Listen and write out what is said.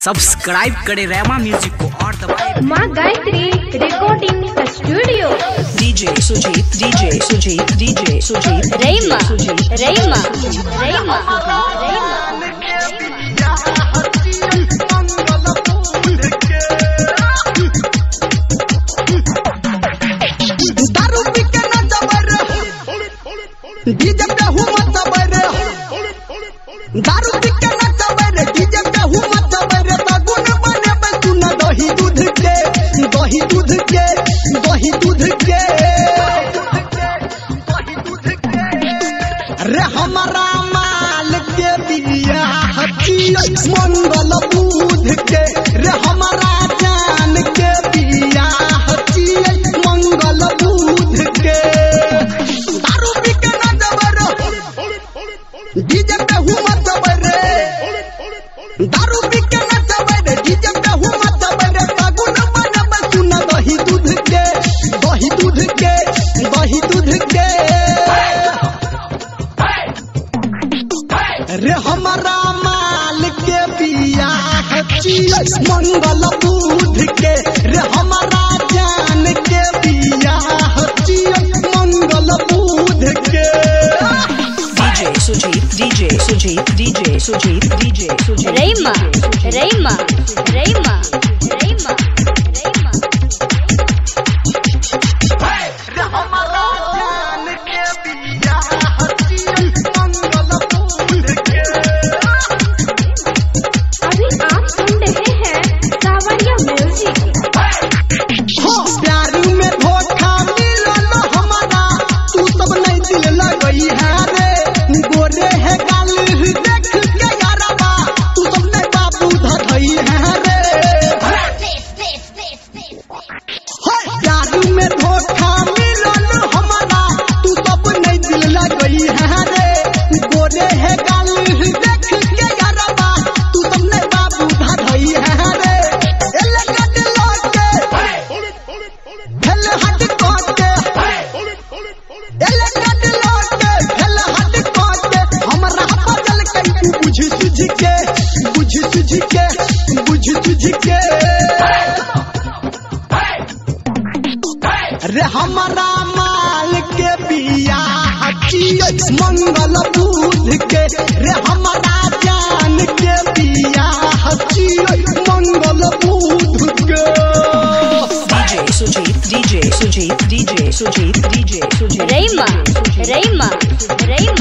Subscribe करें रेमा music को और दबाएं माँ Gayatri recording studio. DJ Sujit रेमा रेमा रेमा डीजे पे हूँ मत बरे, दारू पी के नच बरे, डीजे पे हूँ मत बरे, बागुन बने बसुन दही दूध के, दही दूध के, दही दूध के, रे हमारा माल के बिया हचिया मंगल बुध के, रे हमारा जान के बिया हचिया मंगल बुध के, डीजे पे हूँ मत बरे, दारू पी के नच बरे, डीजे पे हूँ मत बरे, बागुन बने बसुन दही दूध के, दही दूध के, दही दूध के, रे हमारा माल के बिया हचिया मंगल बुध के, रे हमारा जान के बिया हचिया मंगल बुध के। रेमा रेमा रेमा रेमा अभी आप सुन रहे हैं सावरिया म्यूजिक। प्यार में धोखा मिलल हमारा, तू सब नहीं दिल लगई है रे, गोरे है गाल देख के यारबा, तू सब नहीं बाबू धधई है रे, प्यार में धोखा मिलल हमारा, तू सब नहीं दिल लगई है रे, गोरे है गाल देख के यारबा, तू सब नहीं बाबू धधई है रे, एले गड लौटे खेल हट कोटे, एले गड लौटे खेल हट कोटे, हमरा बदल कई तू बुझ सुझ के, बुझ सुझ के, बुझ सुझ के, रे हमारा माल के बिया हचिया मंगल बुध के, रे हमारा जान के बिया हचिया मंगल बुध के। रेमा रेमा रेमा